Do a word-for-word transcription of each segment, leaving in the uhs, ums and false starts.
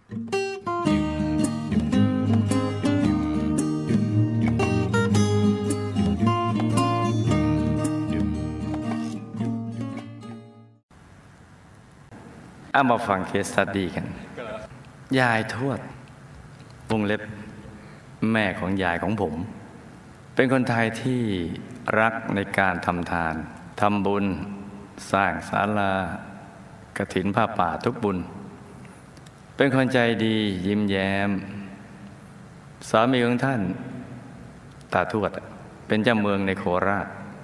เอามาฟังเคสสตัดดี้กันยายทวดวงเล็บแม่ของยายของผมเป็นคนไทยที่รักในการทำทานทำบุญสร้างศาลากฐินผ้าป่าทุกบุญเป็นคนใจดียิ้มแย้มสามีของท่านตาทวดเป็นเจ้าเมืองในโคราช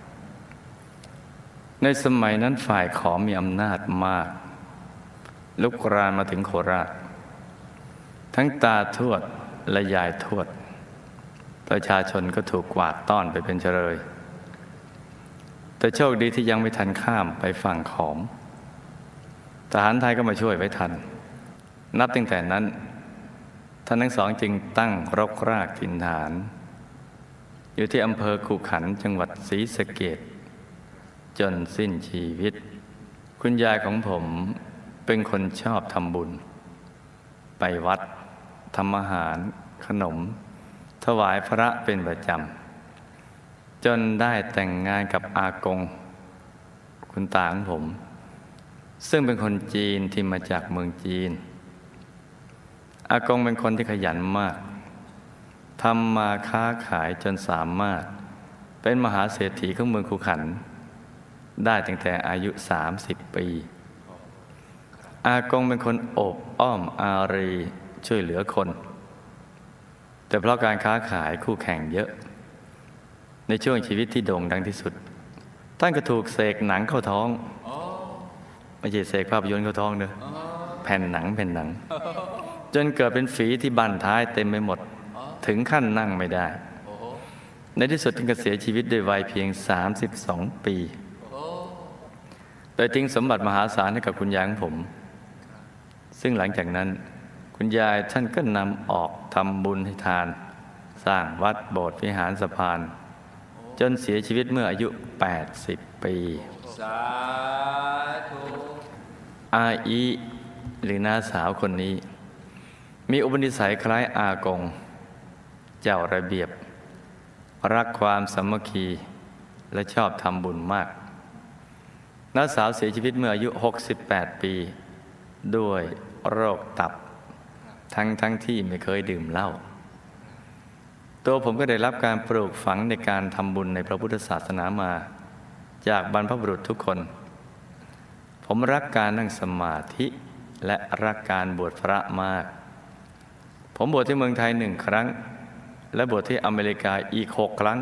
ในสมัยนั้นฝ่ายขอมมีอำนาจมากลุกรานมาถึงโคราชทั้งตาทวดและยายทวดประชาชนก็ถูกกวาดต้อนไปเป็นเฉลยแต่โชคดีที่ยังไม่ทันข้ามไปฝั่งขอมทหารไทยก็มาช่วยไว้ทันนับตั้งแต่นั้นท่านทั้งสองจึงตั้งรกรากถิ่นฐานอยู่ที่อำเภอขุขันธ์จังหวัดศรีสะเกษจนสิ้นชีวิตคุณยายของผมเป็นคนชอบทำบุญไปวัดทำอาหารขนมถวายพระเป็นประจำจนได้แต่งงานกับอากงคุณตาของผมซึ่งเป็นคนจีนที่มาจากเมืองจีนอากงเป็นคนที่ขยันมากทำมาค้าขายจนสามารถเป็นมหาเศรษฐีของเมืองขุขันธ์ได้ตั้งแต่อายุสามสิบปีอากงเป็นคนโอบอ้อมอารีช่วยเหลือคนแต่เพราะการค้าขายคู่แข่งเยอะในช่วงชีวิตที่โด่งดังที่สุดท่านก็ถูกเสกหนังเข้าท้องไม่ใช่เสกภาพยนตร์เข้าท้องเนอะแผ่นหนังแผ่นหนังจนเกิดเป็นฝีที่บั้นท้ายเต็มไปหมดถึงขั้นนั่งไม่ได้ในที่สุดท่านก็เสียชีวิตด้วยวัยเพียงสามสิบสองปีโดยทิ้งสมบัติมหาศาลให้กับคุณยายของผมซึ่งหลังจากนั้นคุณยายท่านก็นำออกทำบุญให้ทานสร้างวัดโบสถ์วิหารสะพานจนเสียชีวิตเมื่ออายุแปดสิบปีสาธุอาอีหรือน้าสาวคนนี้มีอุปนิสัยคล้ายอากงเจ้าระเบียบรักความสามัคคีและชอบทำบุญมากน้าสาวเสียชีวิตเมื่ออายุหกสิบแปดปีด้วยโรคตับทั้งทั้งที่ไม่เคยดื่มเหล้าตัวผมก็ได้รับการปลูกฝังในการทำบุญในพระพุทธศาสนามาจากบรรพบุรุษทุกคนผมรักการนั่งสมาธิและรักการบวชพระมากผมบวชที่เมืองไทยหนึ่งครั้งและบวชที่อเมริกาอีกหกครั้ง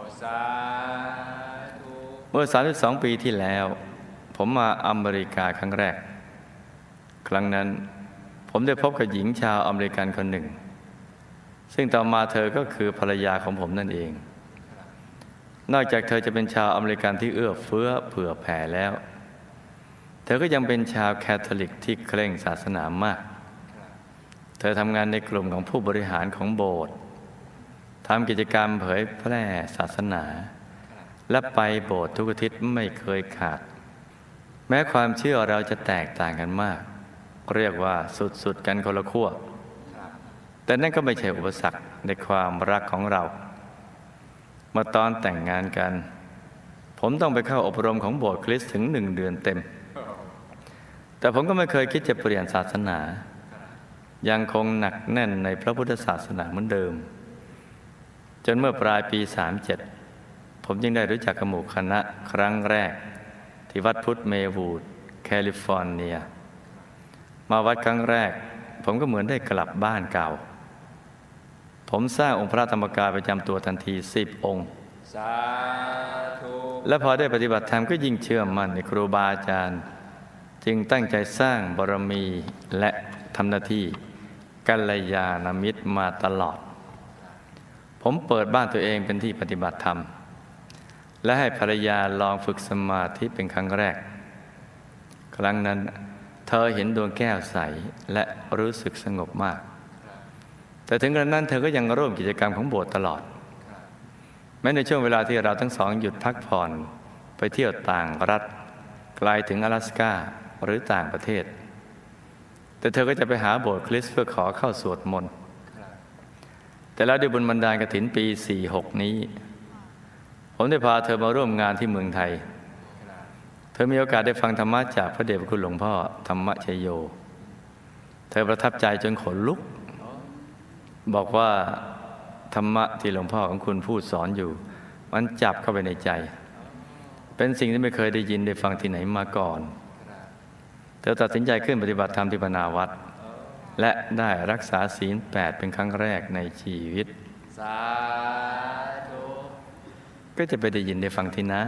เมื่อสามสิบสองปีที่แล้วผมมาอเมริกาครั้งแรกครั้งนั้นผมได้พบกับหญิงชาวอเมริกันคนหนึ่งซึ่งต่อมาเธอก็คือภรรยาของผมนั่นเองนอกจากเธอจะเป็นชาวอเมริกันที่เอื้อเฟื้อเผื่อแผ่แล้วเธอก็ยังเป็นชาวแคทอลิกที่เคร่งศาสนามากเธอทำงานในกลุ่มของผู้บริหารของโบสถ์ทำกิจกรรมเผยแพร่ศาสนาและไปโบสถ์ทุกอาทิตย์ไม่เคยขาดแม้ความเชื่อเราจะแตกต่างกันมากเรียกว่าสุดๆกันคนละขั้วแต่นั่นก็ไม่ใช่อุปสรรคในความรักของเราเมื่อตอนแต่งงานกันผมต้องไปเข้าอบรมของโบสถ์คริสต์ถึงหนึ่งเดือนเต็มแต่ผมก็ไม่เคยคิดจะเปลี่ยนศาสนายังคงหนักแน่นในพระพุทธศาสนาเหมือนเดิมจนเมื่อปลายปีสามเจ็ดผมจึงได้รู้จักกับหมู่คณะครั้งแรกที่วัดพุทธเมวูดแคลิฟอร์เนียมาวัดครั้งแรกผมก็เหมือนได้กลับบ้านเก่าผมสร้างองค์พระธรรมกายประจำตัวทันทีสิบองค์สาธุและพอได้ปฏิบัติธรรมก็ยิ่งเชื่อมั่นในครูบาอาจารย์จึงตั้งใจสร้างบารมีและทำหน้าที่กัลยาณมิตรมาตลอดผมเปิดบ้านตัวเองเป็นที่ปฏิบัติธรรมและให้ภรรยาลองฝึกสมาธิเป็นครั้งแรกครั้งนั้นเธอเห็นดวงแก้วใสและรู้สึกสงบมากแต่ถึงกระนั้นเธอก็ยังร่วมกิจกรรมของโบสถ์ตลอดแม้ในช่วงเวลาที่เราทั้งสองหยุดพักผ่อนไปเที่ยวต่างรัฐไกลถึง阿拉斯ก้าหรือต่างประเทศแต่แต่เธอก็จะไปหาโบสถ์คริสต์เพื่อขอเข้าสวดมนต์แต่แล้วด้วยบุญบันดาลกฐินปีสี่หกนี้ผมได้พาเธอมาร่วมงานที่เมืองไทยเธอมีโอกาสได้ฟังธรรมะจากพระเดชพระคุณหลวงพ่อธรรมชโยเธอประทับใจจนขนลุกบอกว่าธรรมะที่หลวงพ่อของคุณพูดสอนอยู่มันจับเข้าไปในใจเป็นสิ่งที่ไม่เคยได้ยินได้ฟังที่ไหนมาก่อนเธอตัดสินใจขึ้นปฏิบัติธรรมที่พนาวัดและได้รักษาศีลแปดเป็นครั้งแรกในชีวิตสาธุก็จะไปได้ยินได้ฟังที่ไหน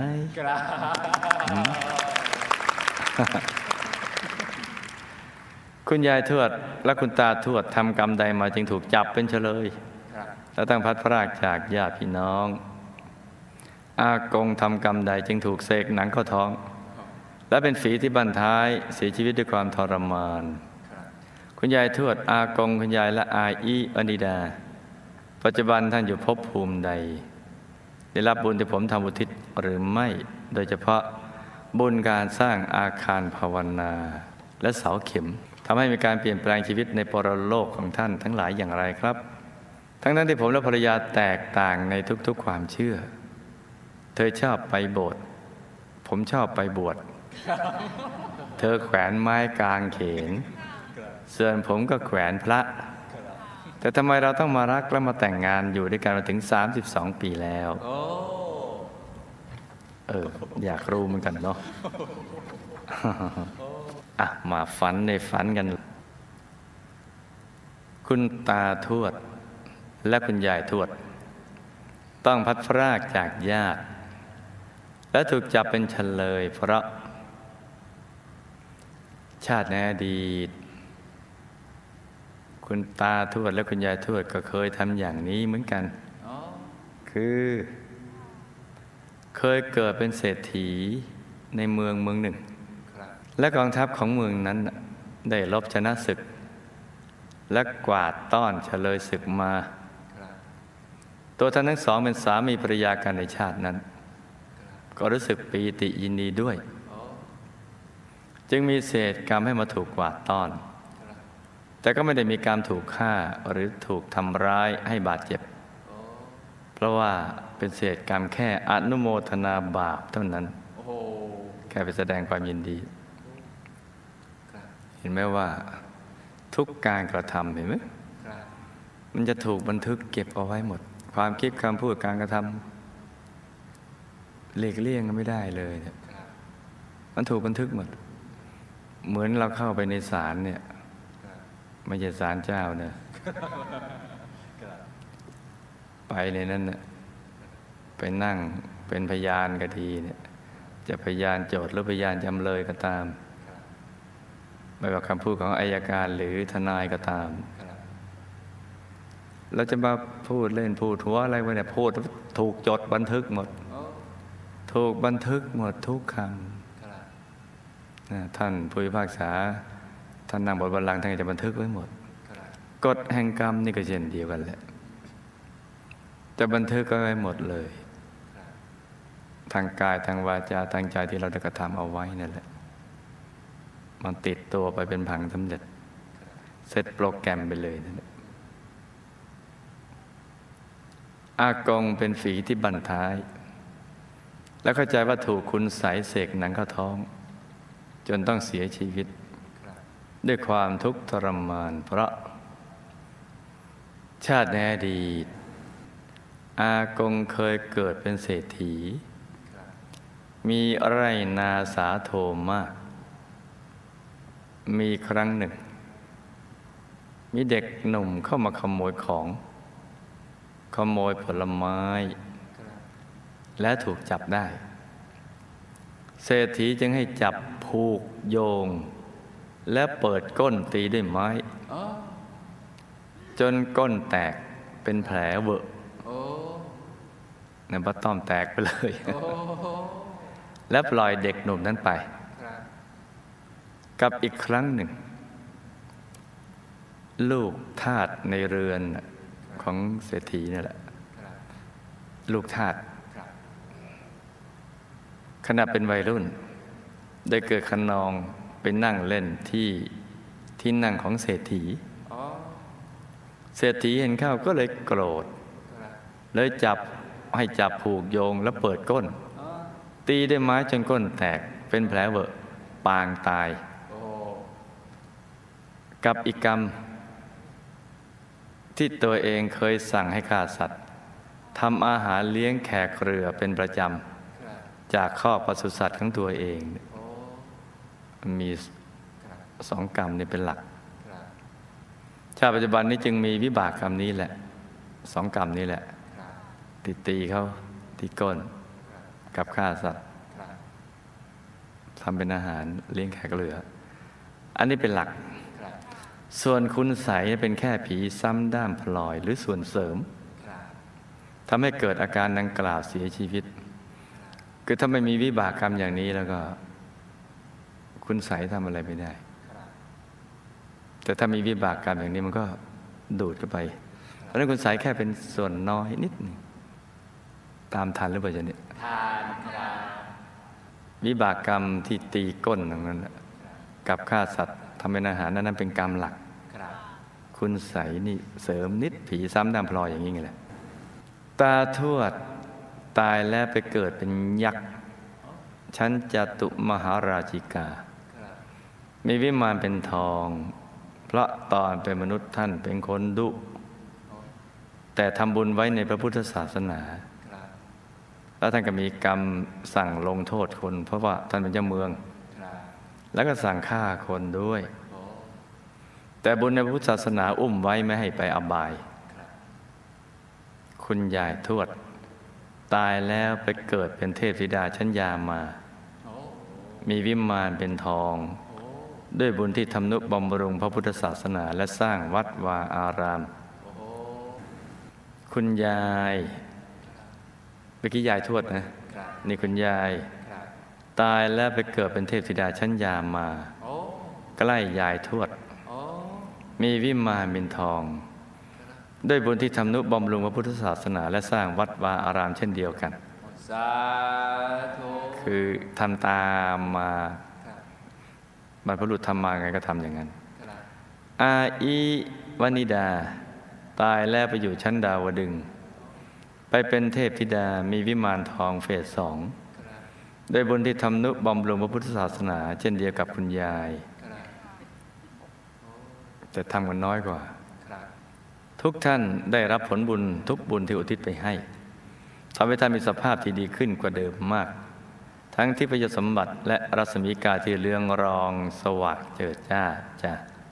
คุณยายทวดและคุณตาทวดทำกรรมใดมาจึงถูกจับเป็นเฉลยและต้องพัดพรากจากญาติพี่น้องอากงทำกรรมใดจึงถูกเสกหนังเข้าท้องและเป็นฝีที่บั้นท้ายเสียชีวิตด้วยความทรมานคุณยายทวดอากงคุณยายและอาอีอนิดาปัจจุบันท่านอยู่ภพภูมิใดได้รับบุญที่ผมทำอุทิศหรือไม่โดยเฉพาะบุญการสร้างอาคารภาวนาและเสาเข็มทำให้มีการเปลี่ยนแปลงชีวิตในปรโลกของท่านทั้งหลายอย่างไรครับทั้งนั้นที่ผมและภรรยาแตกต่างในทุกๆความเชื่อเธอชอบไปโบสถ์ผมชอบไปบวชเธอแขวนไม้กางเขนส่วนผมก็แขวนพระแต่ทำไมเราต้องมารักและมาแต่งงานอยู่ด้วยกันมาถึงสามสิบสองปีแล้วเอออยากรู้เหมือนกันเนาะอ่ะมาฝันในฝันกันคุณตาทวดและคุณยายทวดต้องพัดพรากจากญาติและถูกจับเป็นเฉลยเพราะชาติในอดีตคุณตาทวดและคุณยายทวดก็เคยทำอย่างนี้เหมือนกันคือเคยเกิดเป็นเศรษฐีในเมืองเมืองหนึ่งและกองทัพของเมืองนั้นได้รบชนะศึกและกวาดต้อนเฉลยศึกมาตัวท่านทั้งสองเป็นสามีภรรยากันในชาตินั้นก็รู้สึกปีติยินดีด้วยจึงมีเศษกรรมให้มาถูกกวาดต้อนแต่ก็ไม่ได้มีการถูกฆ่าหรือถูกทำร้ายให้บาดเจ็บเพราะว่าเป็นเศษกรรมแค่อนุโมทนาบาปเท่านั้นแค่ไปแสดงความยินดีเห็นไหมว่าทุกการกระทำเห็นไหมมันจะถูกบันทึกเก็บเอาไว้หมดความคิดคำพูดการกระทำหลีกเลี่ยงไม่ได้เลยเนี่ยมันถูกบันทึกหมดเหมือนเราเข้าไปในศาลเนี่ยไม่ใช่ศาลเจ้านะไปในนั้นเนี่ยไปนั่งเป็นพยานก็ดีเนี่ยจะพยานโจทย์หรือพยานจำเลยก็ตามไม่ว่าคำพูดของอัยการหรือทนายก็ตามเราจะมาพูดเล่นพูดหัวอะไรวะเนี่ยพูดถูกจดบันทึกหมดถูกบันทึกหมดทุกคำนะท่านผู้พิพากษาท่านนั่งบนบัลลังก์ท่านจะบันทึกไว้หมดกฎแห่งกรรมนี่ก็เช่นเดียวกันแหละจะบันทึกไว้หมดเลยทางกายทางวาจาทางใจที่เราได้กระทำเอาไว้นั่นแหละมันติดตัวไปเป็นผังสำเร็จเสร็จโปรแกรมไปเลยนั่นแหละอากงเป็นฝีที่บั้นท้ายแล้วเข้าใจว่าถูกคุณไสยเสกหนังเข้าท้องจนต้องเสียชีวิตด้วยความทุกข์ทรมานเพราะชาติในอดีตอากงเคยเกิดเป็นเศรษฐีมีไร่นาสาโทมากมีครั้งหนึ่งมีเด็กหนุ่มเข้ามาขโมยของขโมยผลไม้และถูกจับได้เศรษฐีจึงให้จับผูกโยงและเปิดก้นตีด้วยไม้จนก้นแตกเป็นแผลเวอะน้ำปลาต้อมแตกไปเลยและปล่อยเด็กหนุ่มนั้นไปกับอีกครั้งหนึ่งลูกทาสในเรือนของเศรษฐีนี่แหละลูกทาสขณะเป็นวัยรุ่นได้เกิดขนองไปนั่งเล่นที่ที่นั่งของเศรษฐีเศรษฐีเห็นเข้าก็เลยโกรธเลยจับให้จับผูกโยงแล้วเปิดก้นตีด้วยไม้จนก้นแตกเป็นแผลเวอะปางตายกับอีกกรรมที่ตัวเองเคยสั่งให้ฆ่าสัตว์ทำอาหารเลี้ยงแขกเรือเป็นประจำจากข้อปศุสัตว์ของตัวเองมีสองกรรมนี่เป็นหลักชาติปัจจุบันนี้จึงมีวิบากกรรมนี้แหละสองกรรมนี้แหละติดตีเขาตีก้นกับฆ่าสัตว์ทำเป็นอาหารเลี้ยงแขกเรืออันนี้เป็นหลักส่วนคุณไสยเป็นแค่ผีซ้ำด้ามพลอยหรือส่วนเสริมทำให้เกิดอาการดังกล่าวเสียชีวิตคือถ้าไม่มีวิบากกรรมอย่างนี้แล้วก็คุณไสยทำอะไรไม่ได้แต่ถ้ามีวิบากกรรมอย่างนี้มันก็ดูดเข้าไปเพราะฉะนั้นคุณไสยแค่เป็นส่วนน้อยนิดนึงตามทันหรือเปล่าจ๊ะเนี่ยทานครับวิบากกรรมที่ตีก้นอย่างนั้นกับฆ่าสัตว์ทำเป็นอาหารนั้นเป็นกรรมหลักคุณไสยนี่เสริมนิดผีซ้ำดำพลอยอย่างนี้ไงแหละตาทวดตายแล้วไปเกิดเป็นยักษ์ชั้นจตุมหาราชิกามีวิมานเป็นทองเพราะตอนเป็นมนุษย์ท่านเป็นคนดุแต่ทำบุญไว้ในพระพุทธศาสนาแล้วท่านก็มีกรรมสั่งลงโทษคนเพราะว่าท่านเป็นเจ้าเมืองแล้วก็สั่งฆ่าคนด้วยแต่บุญในพระพุทธศาสนาอุ้มไว้ไม่ให้ไปอบายคุณยายทวดตายแล้วไปเกิดเป็นเทพธิดาชั้นยามามีวิมานเป็นทองด้วยบุญที่ทำนุบำรุงพระพุทธศาสนาและสร้างวัดวาอารามคุณยายเมื่อกี้ยายทวดนะนี่คุณยายตายแล้วไปเกิดเป็นเทพธิดาชั้นยามาใกล้ยายทวดมีวิมานเป็นทองด้วยบุญที่ทำนุบำรุงพระพุทธศาสนาและสร้างวัดวาอารามเช่นเดียวกันคือทำตามมาบรรพบุรุษทำมาไงก็ทำอย่างนั้นอาอีวนิดาตายแล้วไปอยู่ชั้นดาวดึงส์ไปเป็นเทพธิดามีวิมานทองเฟสสองโดยบุญที่ทำนุบำรุงพระพุทธศาสนาเช่นเดียวกับคุณยายแต่ทำกันน้อยกว่าทุกท่านได้รับผลบุญทุกบุญที่อุทิศไปให้ทำให้ท่านมีสภาพที่ดีขึ้นกว่าเดิมมากทั้งที่พยสมบัติและรัศมีกาที่เรืองรองสว่างเจิดจ้าจ้า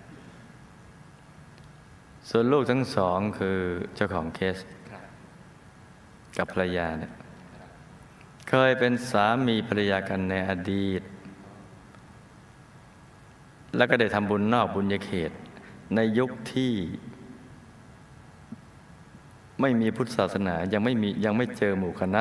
ส่วนลูกทั้งสองคือเจ้าของเคสกับภรรยาเนี่ยเคยเป็นสามีภรรยากันในอดีตแล้วก็ได้ทำบุญนอกบุญญาเขตในยุคที่ไม่มีพุทธศาสนายังไม่มียังไม่เจอหมู่คณะ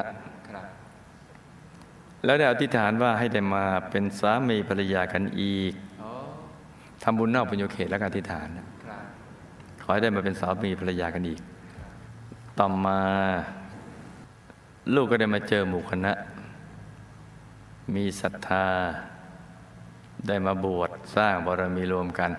แล้วได้อธิษฐานว่าให้ได้มาเป็นสามีภรรยากันอีกทำบุญนอกบุญญาเขตแล้วก็อธิษฐานขอให้ได้มาเป็นสามีภรรยากันอีกต่อมาลูกก็ได้มาเจอหมู่คณะมีศรัทธาได้มาบวชสร้างบารมีรวมกัน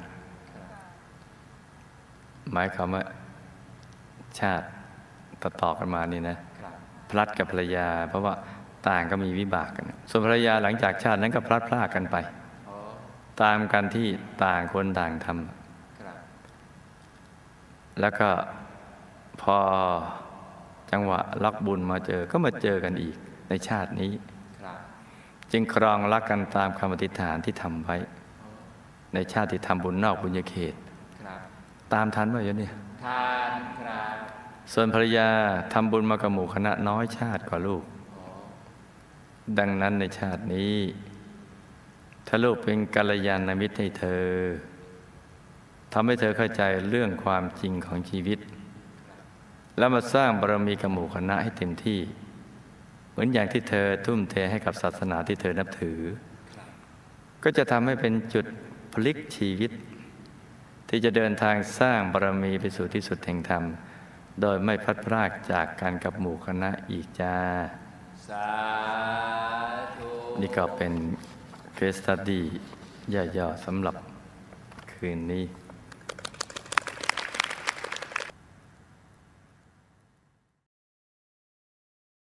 หมายความว่าชาติต่อๆกันมานี่นะพลัดกับภรรยาเพราะว่าต่างก็มีวิบากกันส่วนภรรยาหลังจากชาตินั้นก็พลัดพรากกันไปตามกันที่ต่างคนต่างทำแล้วก็พอจังหวะรักบุญมาเจอก็มาเจอกันอีกในชาตินี้จึงครองรักกันตามคำอธิษฐานที่ทำไว้ในชาติที่ทำบุญนอกบุญญาเขตตามทันว่าอย่างนี้ทานครับส่วนภรรยาทำบุญมากับหมู่คณะน้อยชาติกว่าลูกดังนั้นในชาตินี้ถ้าลูกเป็นกัลยาณมิตรให้เธอทำให้เธอเข้าใจเรื่องความจริงของชีวิตแล้วมาสร้างบารมีกับหมู่คณะให้เต็มที่เหมือนอย่างที่เธอทุ่มเทให้กับศาสนาที่เธอนับถือก็จะทำให้เป็นจุดพลิกชีวิตที่จะเดินทางสร้างบารมีไปสู่ที่สุดแห่งธรรมโดยไม่พลัดพรากจากกันกับหมู่คณะอีกจ้าสาธุนี่ก็เป็นเคสสตัดดี้ย่อๆสำหรับคืคืนนี้